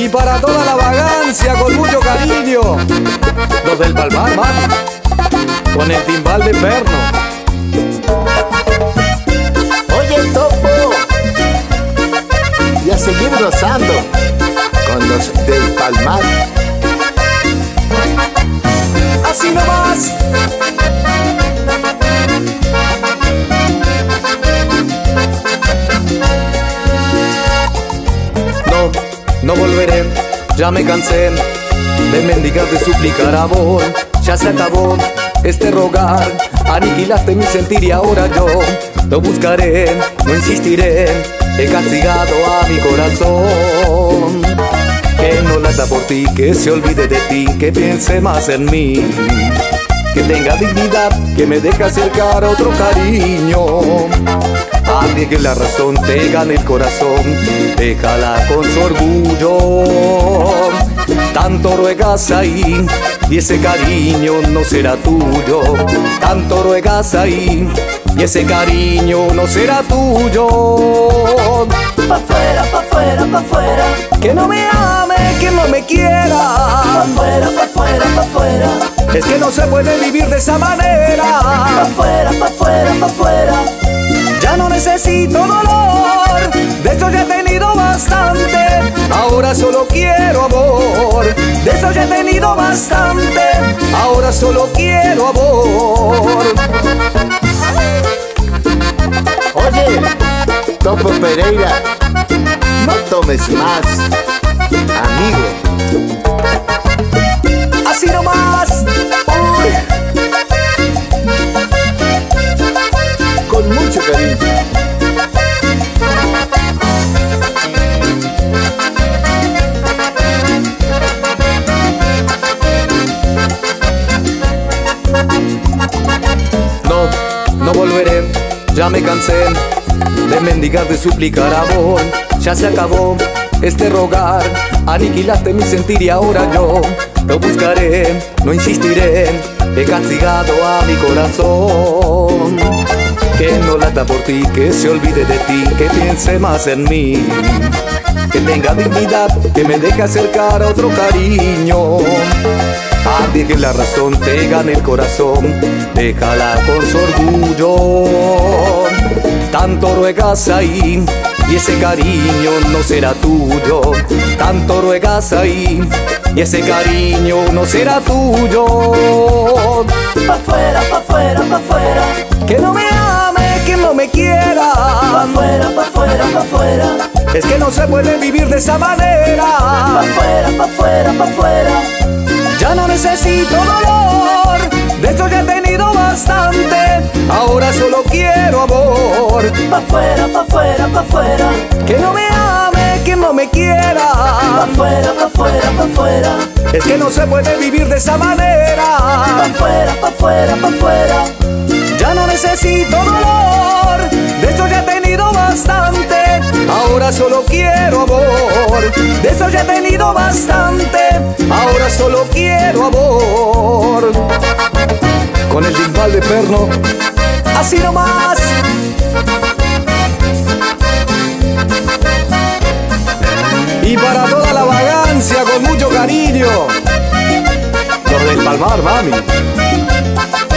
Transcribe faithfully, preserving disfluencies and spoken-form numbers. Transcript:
para toda la vagancia con mucho cariño, los del Palmar, mami, con el timbal de perno. Oye, Topo, y a seguir gozando con los del Palmar. Así nomás. No, no volveré, ya me cansé de mendigar, de suplicar amor. Ya se acabó este rogar, aniquilaste mi sentir y ahora yo lo buscaré, no insistiré. He castigado a mi corazón, que no lata por ti, que se olvide de ti, que piense más en mí, que tenga dignidad, que me deje acercar a otro cariño. Arriesgue la razón, te gane el corazón, déjala con su orgullo. Tanto ruegas ahí y ese cariño no será tuyo. Tanto ruegas ahí y ese cariño no será tuyo. Pa' fuera, pa' fuera, pa' fuera, Que no me ame, que no me quiera. pa' fuera, pa' fuera, pa' fuera, Es que no se puede vivir de esa manera. pa' fuera, pa' fuera, pa' fuera. Ya no necesito dolor, de eso ya he tenido bastante. Ahora solo quiero amor, de eso ya he tenido bastante. Ahora solo quiero amor. Oye, Topo Pereira, no tomes más, amigo. Así nomás. Uy. Con mucho cariño. No, no volveré, ya me cansé de mendigar, de suplicar amor. Ya se acabó este rogar, aniquilaste mi sentir y ahora yo lo buscaré, no insistiré. He castigado a mi corazón, que no lata por ti, que se olvide de ti, que piense más en mí, que tenga dignidad, que me deje acercar a otro cariño. Arriesgue la razón, te gane el corazón, déjala con su orgullo. Tanto ruegas ahí y ese cariño no será tuyo. Tanto ruegas ahí y ese cariño no será tuyo. Pa' fuera, pa' fuera, pa' fuera, Que no me ame, que no me pa' quiera. fuera, pa' fuera, pa' fuera, Es que no se puede vivir de esa manera. pa' fuera, pa' fuera, pa' fuera. Ya no necesito dolor, de eso ya he tenido bastante. Ahora solo quiero amor, Pa' fuera, pa' fuera, pa' fuera, que no me ame, que no me pa' quiera. fuera, pa' fuera, pa' fuera, Es que no se puede vivir de esa manera. pa' fuera, pa' fuera, pa' fuera. Ya no necesito dolor, de eso ya he tenido bastante. Ahora solo quiero amor, de eso ya he tenido bastante. Ahora solo quiero amor. Con el timbal de perno, así nomás. Y para toda la vagancia con mucho cariño, los del Palmar, mami.